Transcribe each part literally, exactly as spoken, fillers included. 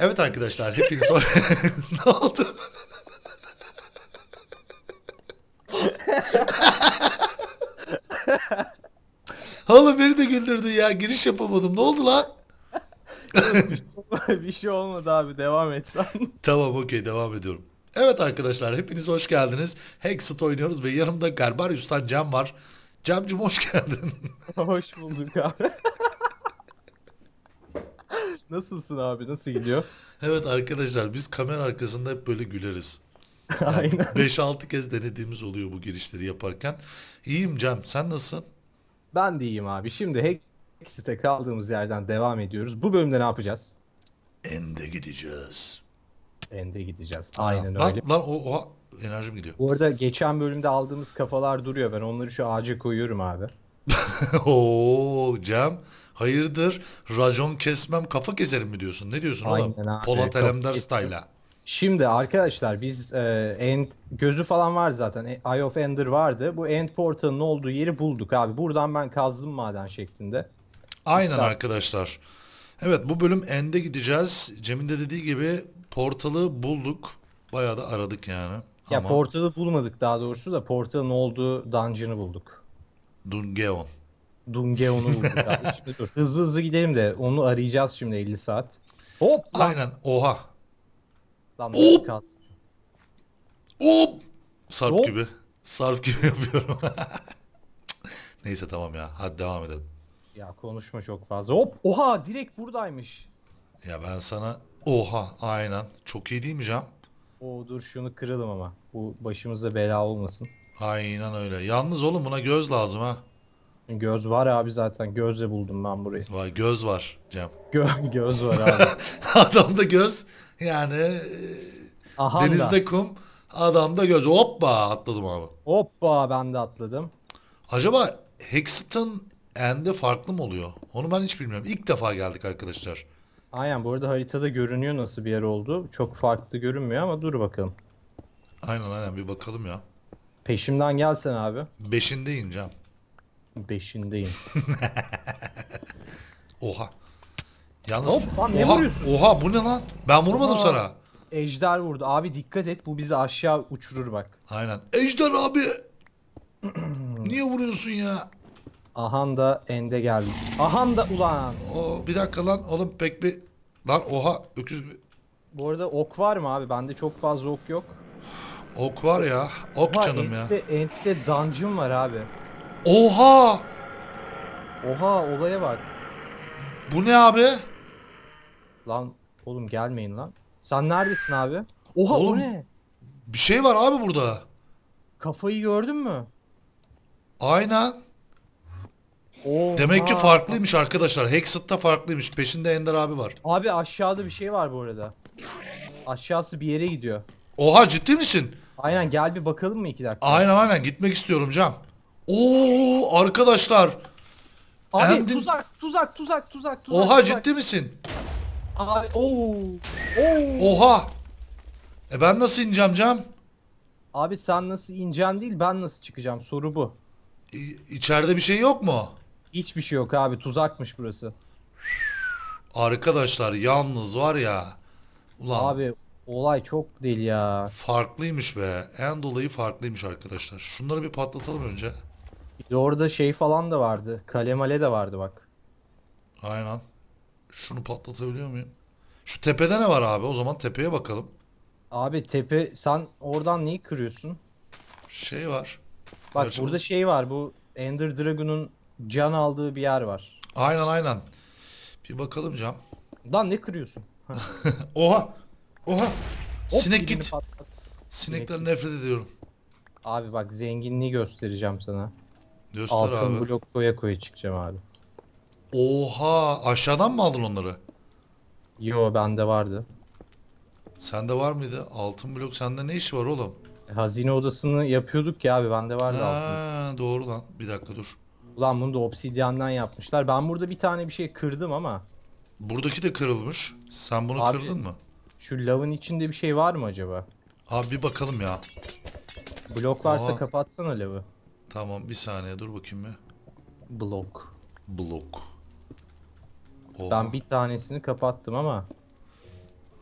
Evet arkadaşlar hepiniz ne oldu? Oğlum beni de güldürdün ya. Giriş yapamadım. Ne oldu lan? Yok bir şey, olma- bir şey olmadı abi, devam et sen. Tamam, okey, devam ediyorum. Evet arkadaşlar hepiniz hoş geldiniz. Hexet oynuyoruz ve yanımda Garbarius'tan Cem var. Cem'cim hoş geldin. Hoş bulduk abi. Nasılsın abi, nasıl gidiyor? Evet arkadaşlar biz kamera arkasında hep böyle güleriz. Yani Aynen. beş altı kez denediğimiz oluyor bu girişleri yaparken. İyiyim Cem, sen nasılsın? Ben de iyiyim abi. Şimdi Hexit'e kaldığımız yerden devam ediyoruz. Bu bölümde ne yapacağız? Ende gideceğiz. End'e gideceğiz. Aynen. Aynen Lan öyle. lan o, o enerjim gidiyor. Bu arada geçen bölümde aldığımız kafalar duruyor. Ben onları şu ağaca koyuyorum abi. Oo Cem, hayırdır? Racon kesmem kafa keserim mi diyorsun? Ne diyorsun oğlum? Aynen abi. Polat Kafa Alemdar kestim. style'a. Şimdi arkadaşlar biz e, End gözü falan var zaten. E, Eye of Ender vardı. Bu End portalının olduğu yeri bulduk abi. Buradan ben kazdım maden şeklinde. Aynen İster. arkadaşlar. Evet, bu bölüm End'e gideceğiz. Cem'in de dediği gibi portalı bulduk. Bayağı da aradık yani. Ya Ama portalı bulmadık, daha doğrusu da portalın olduğu dungeon'ı bulduk. Dungeon. Dungeon'u bulduk abi. Şimdi dur. Hızlı hızlı gidelim de onu arayacağız şimdi elli saat. Hop lan. Aynen, oha. Lan nasıl Hop kaz? hop. Sarp Hop. gibi. Sarp gibi yapıyorum. Neyse tamam ya, hadi devam edelim. Ya konuşma çok fazla. Hop. Oha, direkt buradaymış. Ya ben sana oha, aynen. Çok iyi değil mi Cem? O dur, şunu kıralım ama. Bu başımıza bela olmasın. Aynen öyle. Yalnız oğlum buna göz lazım ha. Göz var abi zaten. Gözle buldum ben burayı. Vay, göz var Cem. Gö göz var abi. Adamda göz yani, e, Ahanda. denizde kum, adamda göz. Hoppa atladım abi. Hoppa, ben de atladım. Acaba Hexton End'e farklı mı oluyor? Onu ben hiç bilmiyorum. İlk defa geldik arkadaşlar. Aynen, bu arada haritada görünüyor nasıl bir yer oldu. Çok farklı görünmüyor ama dur bakalım. Aynen aynen, bir bakalım ya. Peşimden gelsen abi. Beşindeyim Cem. Beşindeyim. Oha. Yalnız Hop lan, ne oha vuruyorsun? oha, bu ne lan? Ben vurmadım Oha. sana. Ejder vurdu. Abi dikkat et, bu bizi aşağı uçurur bak. Aynen. Ejder abi, niye vuruyorsun ya? Ahan da ende geldi. Ahan da ulan. O bir dakika lan oğlum, pek bir lan oha öküz gibi. Bu arada ok var mı abi? Bende çok fazla ok yok. Ok var ya. Ok Oha, canım ya. endde, endde dungeon var abi. Oha! Oha, olaya bak. Bu ne abi? Lan oğlum, gelmeyin lan. Sen neredesin abi? Oha, o Oğlum ne? bir şey var abi burada. Kafayı gördün mü? Aynen. Demek ki Oha. farklıymış arkadaşlar. Hexit'ta farklıymış. Peşinde Ender abi var. Abi aşağıda bir şey var bu arada. Aşağısı bir yere gidiyor. Oha, ciddi misin? Aynen, gel bir bakalım mı iki dakika? Aynen aynen, gitmek istiyorum Can. Oo arkadaşlar. Abi End'in... tuzak tuzak tuzak tuzak tuzak Oha, tuzak. ciddi misin? Abi oo. Oo. Oha. E ben nasıl ineceğim Can? Abi sen nasıl ineceksin değil, ben nasıl çıkacağım, soru bu. İ- İçeride bir şey yok mu? Hiçbir şey yok abi, tuzakmış burası. Arkadaşlar yalnız var ya. Ulan Abi olay çok deli ya. farklıymış be. En dolayı farklıymış arkadaşlar. Şunları bir patlatalım önce. Bir de orada şey falan da vardı. Kale male de vardı bak. Aynen. Şunu patlatabiliyor muyum? Şu tepede ne var abi? O zaman tepeye bakalım. Abi tepe, sen oradan neyi kırıyorsun? Şey var. Bak burada Karşımız. şey var, bu Ender Dragon'un can aldığı bir yer var. Aynen aynen. Bir bakalım Cam. Lan ne kırıyorsun? Heh. Oha. Oha. Hop, Sinek birini git. patlat. Sinek Sinekten git. nefret ediyorum. Abi bak, zenginliği göstereceğim sana. Göster Altın abi. blok koya koya çıkacağım abi. Oha. Aşağıdan mı aldın onları? Yo, bende vardı. Sende var mıydı? Altın blok sende ne işi var oğlum? E, Hazine odasını yapıyorduk ya abi, bende vardı altın. Ha, doğru lan. Bir dakika dur. Ulan bunu da obsidyandan yapmışlar. Ben burada bir tane bir şey kırdım ama. Buradaki de kırılmış. Sen bunu Abi kırdın mı? şu lavın içinde bir şey var mı acaba? Abi bir bakalım ya. Blok varsa Aa, kapatsana lavı. tamam, bir saniye dur bakayım bir. Blok. Blok. Ben Oha. bir tanesini kapattım ama.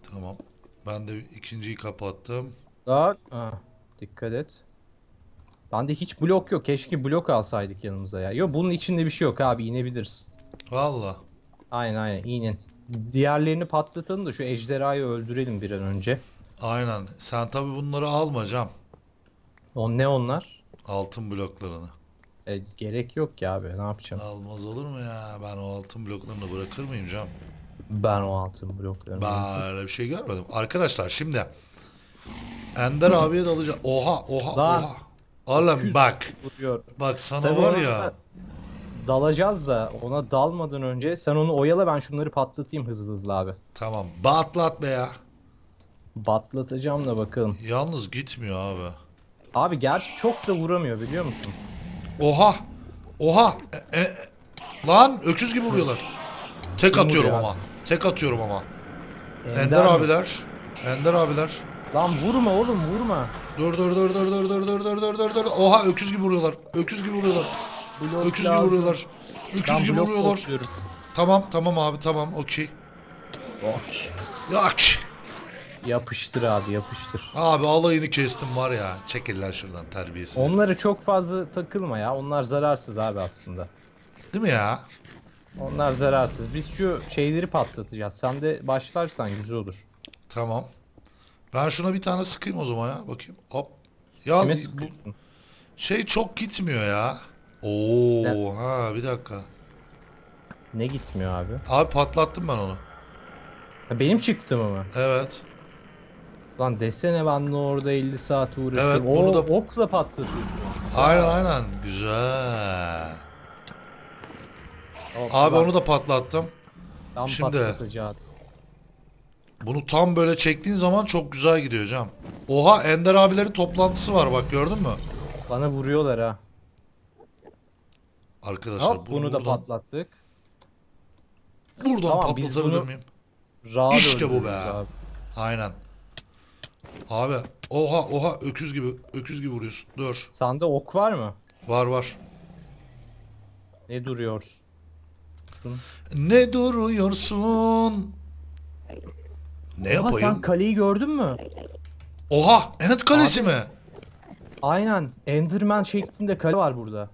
Tamam. Ben de ikinciyi kapattım. Daha ha, dikkat et. Bende hiç blok yok. Keşke blok alsaydık yanımıza ya. Yo, bunun içinde bir şey yok abi. İnebiliriz. Valla. Aynen aynen inin. Diğerlerini patlatalım da şu ejderhayı öldürelim bir an önce. Aynen. Sen tabi bunları alma Cam. O ne onlar? Altın bloklarını. E, gerek yok ya abi. Ne yapacağım? Almaz olur mu ya? Ben o altın bloklarını bırakır mıyım Cam? Ben o altın bloklarını. Ben öyle bir şey görmedim. Arkadaşlar şimdi Ender abiye dalacağım. Oha oha Lan, oha. Oğlum öküz bak. vuruyor. Bak sana Tabii var ona ya. dalacağız da ona dalmadan önce sen onu oyala, ben şunları patlatayım hızlı hızlı abi. Tamam. Batlat be ya. Batlatacağım da bakalım. Yalnız gitmiyor abi. Abi gerçi çok da vuramıyor biliyor musun? Oha. Oha. E, e, lan öküz gibi vuruyorlar. Tek Kim atıyorum vuruyor ama. Tek atıyorum ama. Ender, Ender mi? abiler. Ender abiler. Lan vurma oğlum, vurma. Dur dur dur dur dur dur dur dur dur dur dur. Oha öküz gibi vuruyorlar. Öküz gibi vuruyorlar. Blok Öküz gibi lazım. vuruyorlar. Öküz Ben gibi blok vuruyorlar. topluyorum. Tamam tamam abi tamam okey. Ok. Yak. Yapıştır abi, yapıştır. Abi alayını kestim var ya. Çekil lan şuradan terbiyesiz. Onları çok fazla takılma ya. Onlar zararsız abi aslında. Değil mi ya? Onlar zararsız. Biz şu şeyleri patlatacağız. Sen de başlarsan güzel olur. Tamam. Ben şuna bir tane sıkayım o zaman ya. Bakayım. Hop. Ya Kime bu sıkıyorsun? şey çok gitmiyor ya. Oo Ne? ha bir dakika. Ne gitmiyor abi? Abi patlattım ben onu. Ha, benim çıktım ama. Evet. Lan desene, ben de orada elli saat uğraşıyorum. Evet, bunu Oo, da- okla patlatıyorsun. Aynen aynen. Güzel. Hop, Abi bak, onu da patlattım. tam şimdi- patlatacağım. Bunu tam böyle çektiğin zaman çok güzel gidiyor Cam. Oha Ender abilerin toplantısı var bak gördün mü? Bana vuruyorlar ha. Arkadaşlar Hop, bu- bunu da buradan, patlattık. buradan Tamam, biz patlatabilir bunu- miyim? Rahat İşte bu öldürürüz be. abi. Aynen. Abi oha oha öküz gibi öküz gibi vuruyorsun. Dur. Sende ok var mı? Var var. Ne duruyorsun? Ne duruyorsun? Ne Ama yapayım? sen kaleyi gördün mü? Oha Enet Kalesi Abi- mi? Aynen. Enderman şeklinde kale var burada.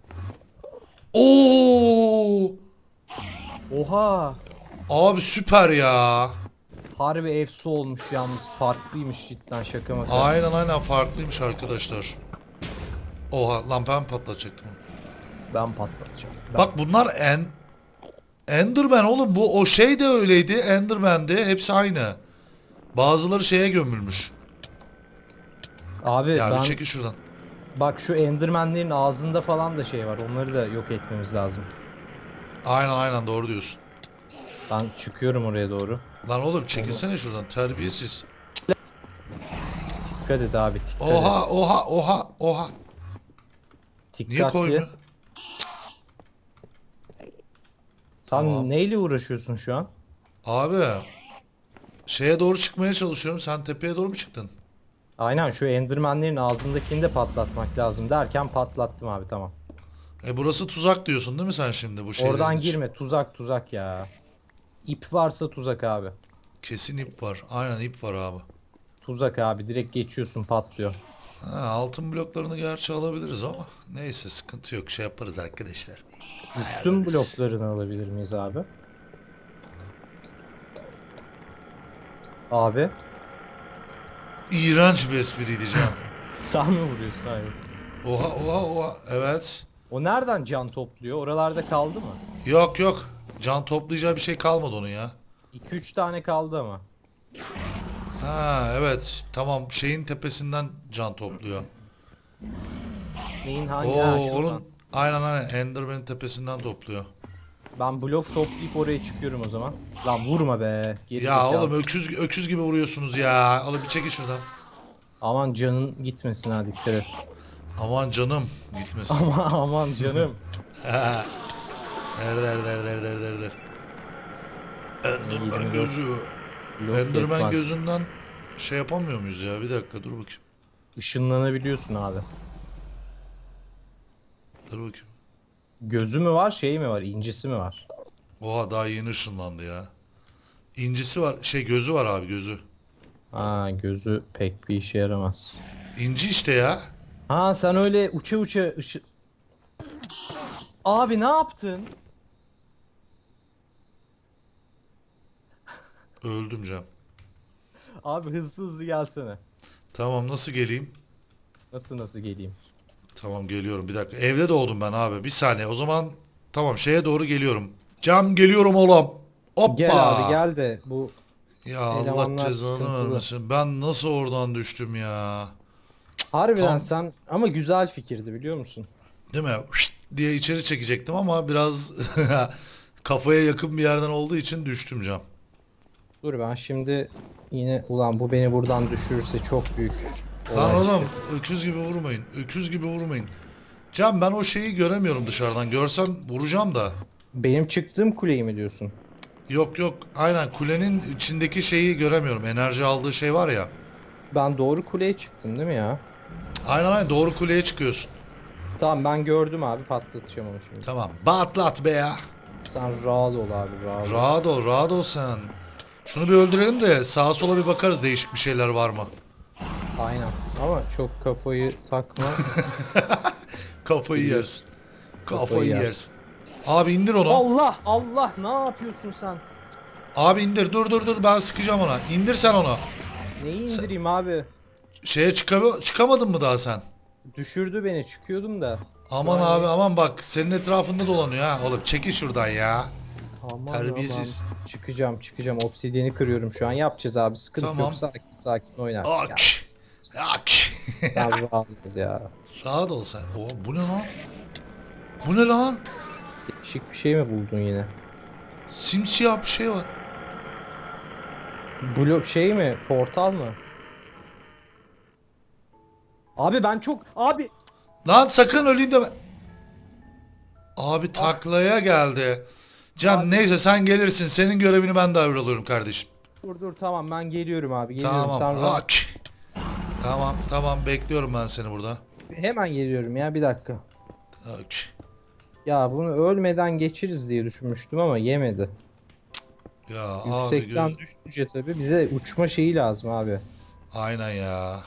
Oo! Oha. Abi süper ya. Harbi efsi olmuş yalnız. Farklıymış cidden, şaka maka. Aynen aynen farklıymış arkadaşlar. Oha lan ben patlatacaktım. Ben patlatacağım. Ben- Bak bunlar en Enderman oğlum bu o şey de öyleydi. Enderman'di. Hepsi aynı. Bazıları şeye gömülmüş. Abi Ya ben bir çekil şuradan. bak şu Enderman'lerin ağzında falan da şey var. Onları da yok etmemiz lazım. Aynen aynen doğru diyorsun. Ben çıkıyorum oraya doğru. Lan oğlum çekilsene şuradan terbiyesiz. Dikkat et abi, dikkat et. Oha oha oha oha. Niye Dikkatli. koymuyor? Sen Tamam. neyle uğraşıyorsun şu an? Abi şeye doğru çıkmaya çalışıyorum. Sen tepeye doğru mu çıktın? Aynen, şu Enderman'lerin ağzındakini de patlatmak lazım derken patlattım abi, tamam. E burası tuzak diyorsun değil mi sen şimdi bu şeylerin Oradan için? girme, tuzak tuzak ya. İp varsa tuzak abi. Kesin ip var. Aynen ip var abi. Tuzak abi, direkt geçiyorsun, patlıyor. Ha, altın bloklarını gerçi alabiliriz ama neyse sıkıntı yok. Şey yaparız arkadaşlar. Üstün Ayarlarız. bloklarını alabilir miyiz abi? Abi İğrenç bir espri diyeceğim. sen mi vuruyorsun abi? Oha oha oha. Evet. O nereden can topluyor? Oralarda kaldı mı? Yok yok. Can toplayacağı bir şey kalmadı onun ya. iki üç tane kaldı ama. Ha evet. Tamam şeyin tepesinden can topluyor. Neyin hangi? Oo Ha, şuradan. onun aynen aynen Enderman'in tepesinden topluyor. Ben blok toplayıp oraya çıkıyorum o zaman. Lan vurma be. Geri Ya zekalı. oğlum öküz öküz gibi vuruyorsunuz ya. Oğlum bir çekil şuradan. Aman canın gitmesin, ha dikkat et. Aman canım gitmesin. Aman aman canım. Der der der der der der der. Enderman yirmi dört. gözü. Blok Enderman yetmez. gözünden şey yapamıyor muyuz ya? Bir dakika dur bakayım. Işınlanabiliyorsun abi. Dur bakayım. Gözü mü var, şey mi var, incisi mi var? Oha daha yeni ışınlandı ya. İncisi var. Şey gözü var abi gözü. Aa, gözü pek bir işe yaramaz. İnci işte ya. Ha, sen öyle uça uça ışı... Abi ne yaptın? Öldüm Cem. Abi hızlı hızlı gelsene. Tamam, nasıl geleyim? Nasıl nasıl geleyim? Tamam, geliyorum, bir dakika. Evde doğdum ben abi. Bir saniye. O zaman tamam, şeye doğru geliyorum. Cem, geliyorum oğlum. Gel abi Hoppa. gel de bu Ya Allah elemanlar cezanı sıkıntılı. vermesin. Ben nasıl oradan düştüm ya? Harbiden Tam, sen ama güzel fikirdi biliyor musun? değil mi? Şşt diye içeri çekecektim ama biraz kafaya yakın bir yerden olduğu için düştüm Cem. Dur ben şimdi yine ulan bu beni buradan düşürürse çok büyük Lan olay oğlum, çıkıyor. öküz gibi vurmayın. Öküz gibi vurmayın. Cem, ben o şeyi göremiyorum dışarıdan. Görsem vuracağım da. Benim çıktığım kuleyi mi diyorsun? Yok yok, aynen kulenin içindeki şeyi göremiyorum. Enerji aldığı şey var ya. Ben doğru kuleye çıktım değil mi ya? Aynen aynen, doğru kuleye çıkıyorsun. Tamam ben gördüm abi, patlatacağım onu şimdi. Tamam, batlat be ya. Sen rahat ol abi, rahat ol. Rahat ol, rahat ol sen. Şunu bir öldürelim de sağa sola bir bakarız, değişik bir şeyler var mı? Aynen ama çok kafayı takma. Kafayı Biliyorsun. yersin. Kafayı, Kafayı yersin. yersin. Abi indir onu. Allah Allah, ne yapıyorsun sen? Abi indir, dur dur dur, ben sıkacağım ona. İndir sen onu. Neyi indireyim abi? Şeye çıkam çıkamadın mı daha sen? Düşürdü beni, çıkıyordum da. Aman Yani- abi aman, bak senin etrafında dolanıyor ha. Oğlum çekil şuradan ya. Aman Terbiyesiz. aman. Çıkacağım çıkacağım, obsidiyeni kırıyorum şu an, yapacağız abi, sıkıntı Tamam. yok, sakin sakin oynarsın. Ya, Ak. Ak. sen rahat ol ya. Rahat ol sen. Oo, bu ne lan? Bu ne lan? Değişik bir şey mi buldun yine? Simsiyah bir şey var. Blok şey mi? Portal mı? Abi ben çok... Abi... Lan sakın öleyim deme. Abi taklaya geldi. Cem Abi- neyse, sen gelirsin. Senin görevini ben devralıyorum kardeşim. Dur dur tamam, ben geliyorum abi, geliyorum. Tamam. Sen rahat- Ak. Tamam tamam, bekliyorum ben seni burada. Hemen geliyorum ya, bir dakika. Ak. Ya bunu ölmeden geçeriz diye düşünmüştüm ama yemedi. Ya abi Yüksekten gö- düşünce tabii bize uçma şeyi lazım abi. aynen ya.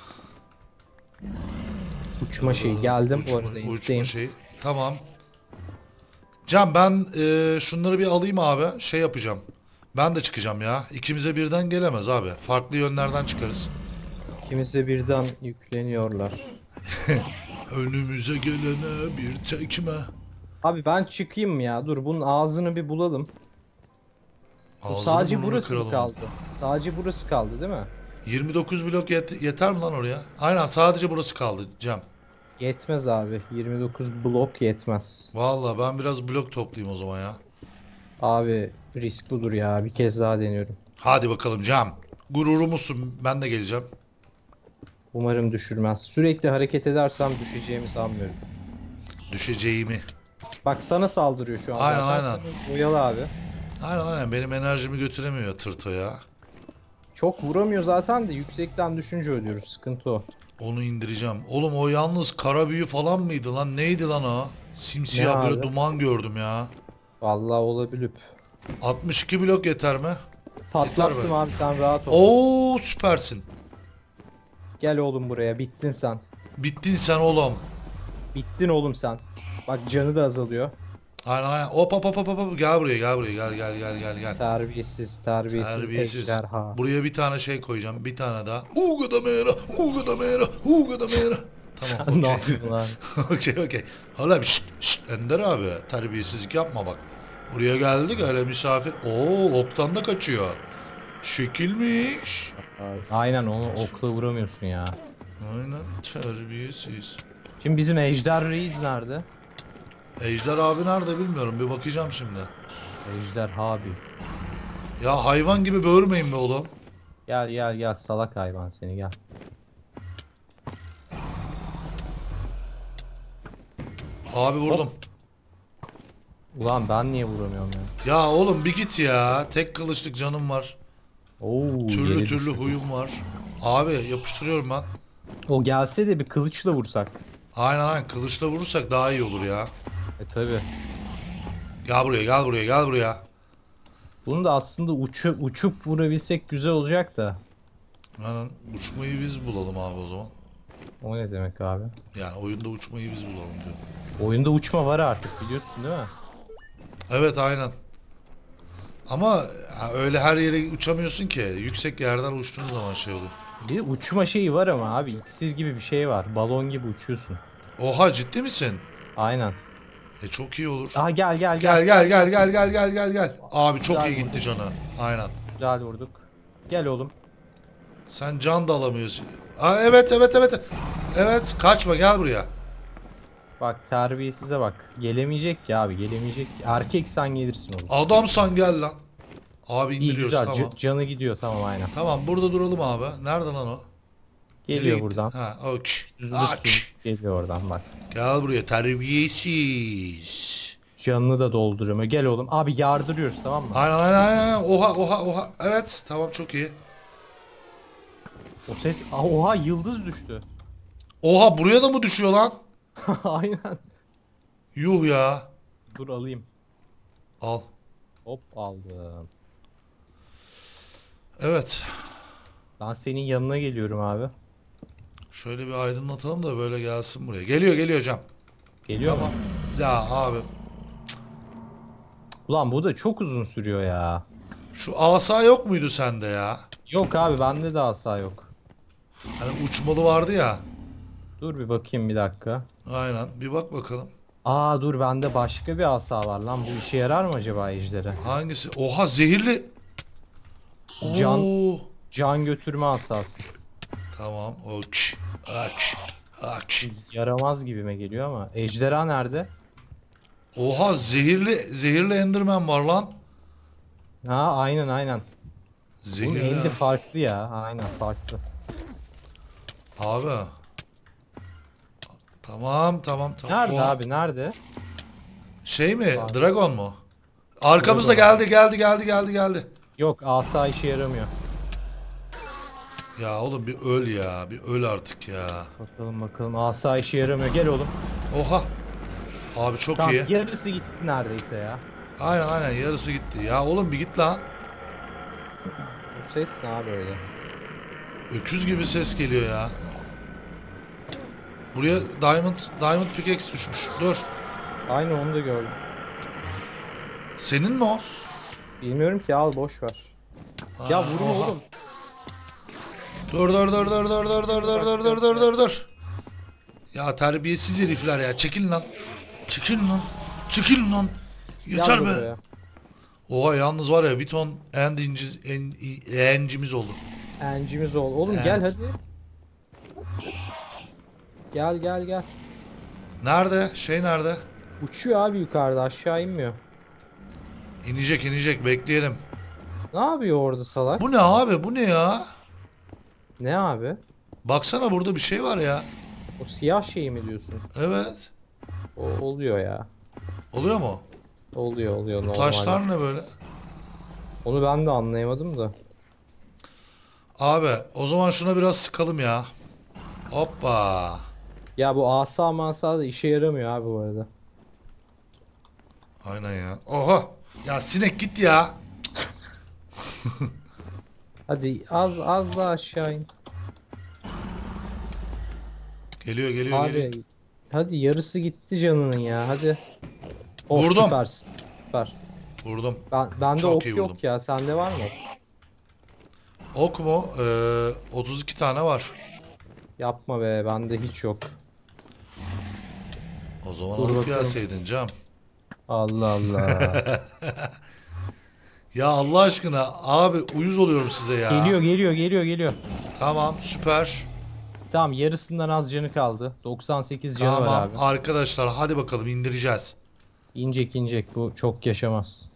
Uçma şeyi. Geldim bu Uçma- arada, uçma initteyim. şey. Tamam. Can, ben e, şunları bir alayım abi. Şey yapacağım. Ben de çıkacağım ya. İkimize birden gelemez abi. Farklı yönlerden çıkarız. İkimize birden yükleniyorlar. Önümüze gelene bir tekme. Abi ben çıkayım ya. Dur bunun ağzını bir bulalım. Bu Ağzını sadece burnunu burası mı kıralım. kaldı? Sadece burası kaldı değil mi? yirmi dokuz blok yet- yeter mi lan oraya? Aynen, sadece burası kaldı Cem. Yetmez abi. yirmi dokuz blok yetmez. Vallahi ben biraz blok toplayayım o zaman ya. Abi risk budur ya. Bir kez daha deniyorum. Hadi bakalım Cem. Gururumuzsun. Ben de geleceğim. Umarım düşürmez. Sürekli hareket edersem düşeceğimi sanmıyorum. Düşeceğimi. Bak sana saldırıyor şu an. Aynen, zaten. aynen. Sen oyalı abi. Aynen aynen, benim enerjimi götüremiyor ya tırto ya. Çok vuramıyor zaten de yüksekten düşünce ölüyoruz. Sıkıntı o. Onu indireceğim. Oğlum o yalnız kara büyü falan mıydı lan? Neydi lan o? Simsiyah Ne böyle abi? duman gördüm ya. Vallahi olabilir. altmış iki blok yeter mi? Patlattım be. abi, sen rahat ol. Oo, süpersin. Gel oğlum buraya. Bittin sen. Bittin sen oğlum. Bittin oğlum sen. Bak canı da azalıyor. Aynen aynen. Hop hop hop hop hop. Gel buraya, gel buraya, gel gel gel gel gel. Terbiyesiz, terbiyesiz, Terbiyesiz. ejderha. Buraya bir tane şey koyacağım. Bir tane daha. Uga da mera, uga da mera, uga da mera. Tamam, Sen ne okey. yapıyorsun lan? Okey okey. Hala şşt şşt Ender abi, terbiyesizlik yapma bak. Buraya geldik öyle misafir. Oo, oktan da kaçıyor. Şekilmiş. Aynen, onu okla vuramıyorsun ya. Aynen, terbiyesiz. Şimdi bizim Ejder Reis nerede? Ejder abi nerede bilmiyorum, bir bakacağım şimdi. Ejder abi. Ya hayvan gibi böğürmeyin be oğlum. Gel gel gel, salak hayvan seni, gel. Abi vurdum. Ulan ben niye vuramıyorum ya? Ya oğlum bir git ya. Tek kılıçlık canım var. Oo, Türlü yere türlü düştü. huyum var. Abi yapıştırıyorum ben. O gelse de bir kılıçla vursak. Aynen aynen, kılıçla vurursak daha iyi olur ya. E tabi. Gel buraya, gel buraya, gel buraya. Bunu da aslında uçu, uçup vurabilsek güzel olacak da. Aynen. Uçmayı biz bulalım abi o zaman. O ne demek abi? Yani oyunda uçmayı biz bulalım diyorum. Oyunda uçma var artık biliyorsun değil mi? Evet aynen. Ama ya öyle her yere uçamıyorsun ki. Yüksek yerden uçtuğun zaman şey oluyor. Bir de uçma şeyi var ama abi iksir gibi bir şey var. Balon gibi uçuyorsun. Oha ciddi misin? Aynen. E çok iyi olur. Aha gel gel Gel gel. gel gel gel gel gel gel gel. Abi çok Güzel iyi gitti vurduk. canı. Aynen. Güzel vurduk. Gel oğlum. Sen can da alamıyorsun. Aa, evet evet evet. Evet kaçma gel buraya. Bak terbiyesize bak. Gelemeyecek ki abi gelemeyecek. ki. Erkek sen gelirsin oğlum. Adamsan gel lan. Abi İyi indiriyoruz güzel. tamam. C- canı gidiyor tamam aynen. Tamam burada duralım abi. Nerede lan o? Nereye Geliyor gitti? buradan. Ha, ok. Süzülüp Aç. süzülüp geliyor oradan bak. Gel buraya terbiyesiz. Canını da dolduruyor. Gel oğlum. Abi yardırıyoruz tamam mı? Aynen aynen aynen. Oha oha oha. Evet tamam çok iyi. O ses... Aa, oha yıldız düştü. Oha buraya da mı düşüyor lan? Aynen. Yuh ya. Dur alayım. Al. Hop aldım. Evet. Ben senin yanına geliyorum abi. Şöyle bir aydınlatalım da böyle gelsin buraya. Geliyor geliyor Cam. Geliyor Tamam. mu? Ya abi. Ulan bu da çok uzun sürüyor ya. Şu asa yok muydu sende ya? Yok abi bende de asa yok. Hani uçmalı vardı ya. Dur bir bakayım bir dakika. Aynen. Bir bak bakalım. Aa dur bende başka bir asa var lan. Bu işe yarar mı acaba ejdere? Hangisi? Oha zehirli. Can Oo. can götürme asası. Tamam. Ok. Ok. Ok. Yaramaz gibime geliyor ama. Ejderha nerede? Oha zehirli zehirli Enderman var lan. Ha aynen aynen. Bunun Zehirli. endi farklı ya. Aynen farklı. Abi. Tamam tamam tamam. Nerede Oha. abi nerede? Şey mi? Var. Dragon mu? Arkamızda Dragon. geldi geldi geldi geldi geldi. Yok asa işe yaramıyor. Ya oğlum bir öl ya. Bir öl artık ya. Bakalım bakalım asa işe yaramıyor. Gel oğlum. Oha. Abi çok Tamam iyi. yarısı gitti neredeyse ya. Aynen aynen yarısı gitti. Ya oğlum bir git lan. Bu ses ne abi öyle? Öküz gibi ses geliyor ya. Buraya Diamond Diamond Pickaxe düşmüş. Dur. Aynı onu da gördüm. Senin mi o? Bilmiyorum ki al boş ver. Ya Aa, vurma oha. oğlum. Dur dur dur dur dur dur dur dur dur dur dur dur dur. Ya terbiyesiz herifler ya. Çekilin lan. Çekilin lan. Çekilin lan. Yeter Gel be. buraya. Oha yalnız var ya bir ton end inciz, en, encimiz oldu. Encimiz ol. Oğlum Evet. gel hadi. Gel gel gel. Nerede? Şey nerede? Uçuyor abi yukarıda aşağı inmiyor. İnecek inecek bekleyelim. Ne yapıyor orada salak? Bu ne abi? Bu ne ya? Ne abi? Baksana burada bir şey var ya. O siyah şey mi diyorsun? Evet. O oluyor ya. Oluyor mu? Oluyor oluyor Bu normal. taşlar ne böyle? Onu ben de anlayamadım da. Abi o zaman şuna biraz sıkalım ya. Hoppa. Ya bu asa masa da işe yaramıyor abi bu arada. Aynen ya. Oha. Ya sinek git ya. Hadi az az daha aşağı in. Geliyor geliyor geliyor. Abi hadi yarısı gitti canının ya hadi. Oh, Vurdum. süpersin. Süper. Vurdum. Ben bende Çok ok iyi yok vurdum. ya. Sende var mı? Ok mu? Ee, otuz iki tane var. Yapma be, bende hiç yok. O zaman Dur alıp bakalım. gelseydin Cam. Allah Allah. Ya Allah aşkına abi uyuz oluyorum size ya. Geliyor geliyor geliyor geliyor. Tamam süper. Tamam yarısından az canı kaldı. doksan sekiz canı var Tamam abi. arkadaşlar hadi bakalım indireceğiz. İncek incek bu çok yaşamaz.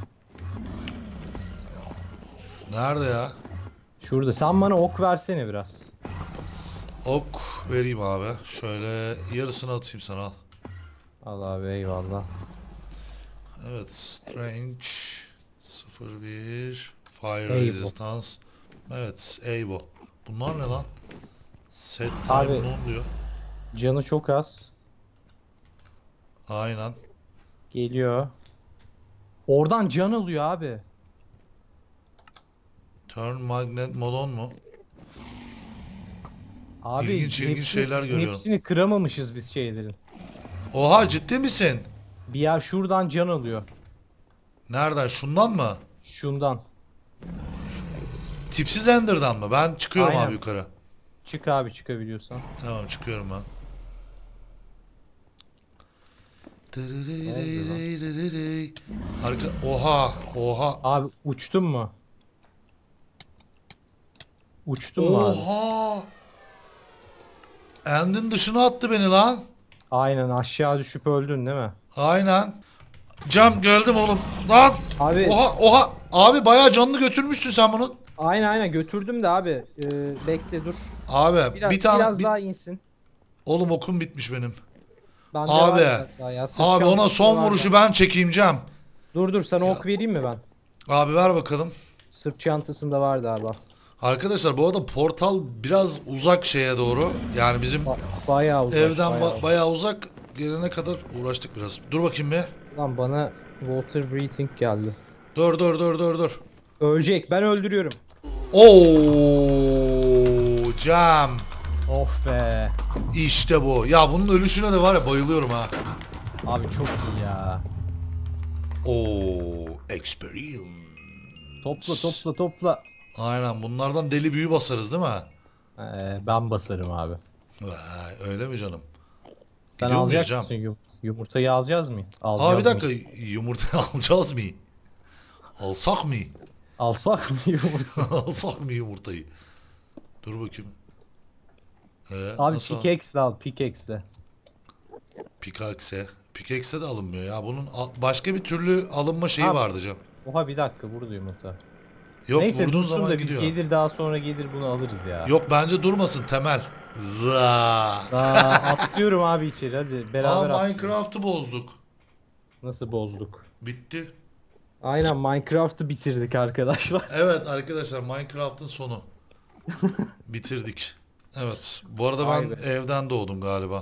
Nerede ya? Şurada sen bana ok versene biraz. Ok vereyim abi. Şöyle yarısını atayım sana al. Al abi eyvallah. Evet strange sıfır bir fire Eybo. resistance. Evet Eybo. Bunlar ne lan? Set time Abi- ne oluyor? Canı çok az. Aynen. Geliyor. Oradan can alıyor abi. Turn magnet modon mu? Abi İlginç, ilginç hepsini, şeyler görüyorum. hepsini kıramamışız biz şeylerin. Oha, ciddi misin? Bir yer şuradan can alıyor. Nereden? Şundan mı? Şundan. Tipsiz Ender'dan mı? Ben çıkıyorum Aynen. abi yukarı. Çık abi çıkabiliyorsan. Tamam, çıkıyorum ben. Arka... Oha, oha. Abi uçtun mu? Uçtun mu abi? Oha. End'in dışına attı beni lan. Aynen aşağı düşüp öldün değil mi? Aynen. Cam geldim oğlum. Lan. Abi Oha, oha. Abi bayağı canını götürmüşsün sen bunun. aynen aynen götürdüm de abi. Ee, bekle dur. Abi Biraz, bir tane biraz bir- daha insin. oğlum okum bitmiş benim. Bende Abi. var biraz daha ya, sırt Abi ona çantasında son var vuruşu da. ben çekeyim Cam. Dur dur sana ok vereyim mi ben? Abi ver bakalım. Sırt çantasında vardı abi. Arkadaşlar bu arada portal biraz uzak şeye doğru. Yani bizim Ba- bayağı uzak. evden ba- bayağı. bayağı uzak, gelene kadar uğraştık biraz. Dur bakayım bir. Lan bana water breathing geldi. Dur dur dur dur dur. Ölecek, ben öldürüyorum. Oo, Cam. Of be. İşte bu. Ya bunun ölüşüne de var ya, bayılıyorum ha. Abi çok iyi ya. Oo, experience. Topla topla topla. Aynen, bunlardan deli büyü basarız değil mi? Ee, ben basarım abi. Vay, öyle mi canım? Sen Gidiyor alacak muyuz Cam? mısın yum- yumurtayı alacağız mı? Alacağız Aa, bir mı? dakika, yumurta alacağız mı? Alsak mı? Alsak mı yumurta? Alsak mı yumurtayı? Dur bakayım. Ee, Abi nasıl? pickaxe al pickaxe. Pickaxe. Pickaxe de alınmıyor ya. Bunun a- başka bir türlü alınma şeyi Abi. vardı Cem. Oha bir dakika burada yumurta. Yok, Neyse vurduğun dursun zaman da biz gidiyor. gelir daha sonra gelir bunu alırız ya. Yok, bence durmasın Temel. Za. Aa, atlıyorum abi içeri hadi beraber Aa, at. Minecraft'ı bozduk. Nasıl bozduk? Bitti. Aynen Minecraft'ı bitirdik arkadaşlar. Evet arkadaşlar, Minecraft'ın sonu. Bitirdik. Evet. Bu arada Vay ben be. evden doğdum galiba.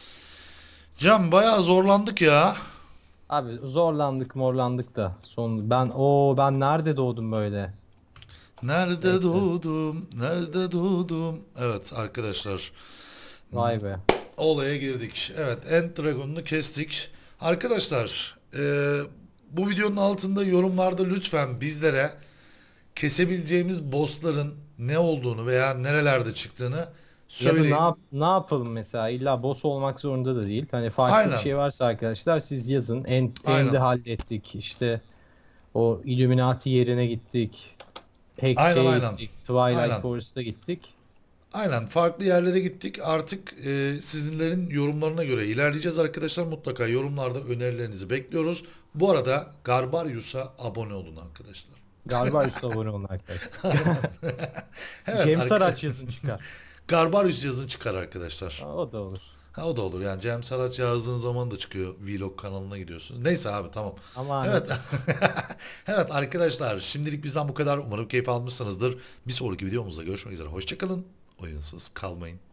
Cem, bayağı zorlandık ya. Abi zorlandık morlandık da son ben o ben nerede doğdum böyle? Nerede Neyse. doğdum? Nerede doğdum? Evet arkadaşlar. Vay be. Olaya girdik. Evet, End Dragon'unu kestik. Arkadaşlar, e, bu videonun altında yorumlarda lütfen bizlere kesebileceğimiz bossların ne olduğunu veya nerelerde çıktığını Ya da söyleyin. ne yap ne yapalım mesela illa boss olmak zorunda da değil. Hani farklı Aynen. bir şey varsa arkadaşlar siz yazın. End, Aynen. End'i hallettik. İşte o Illuminati yerine gittik. Aynen, Hex'e aynen. gittik. Twilight Aynen. Forest'a gittik. Aynen, farklı yerlere gittik. Artık e, sizinlerin yorumlarına göre ilerleyeceğiz arkadaşlar. Mutlaka yorumlarda önerilerinizi bekliyoruz. Bu arada Garbarius'a abone olun arkadaşlar. Galiba üst abone olun arkadaşlar. Evet, Cem arka- Saraç yazın çıkar. Garbarius yazın çıkar arkadaşlar. Aa, o da olur. Ha, o da olur yani, Cem Saraç yazdığın zaman da çıkıyor, vlog kanalına gidiyorsunuz. Neyse abi, tamam. Ama Evet. Evet arkadaşlar, şimdilik bizden bu kadar. Umarım keyif almışsınızdır. Bir sonraki videomuzda görüşmek üzere. Hoşçakalın. Oyunsuz kalmayın.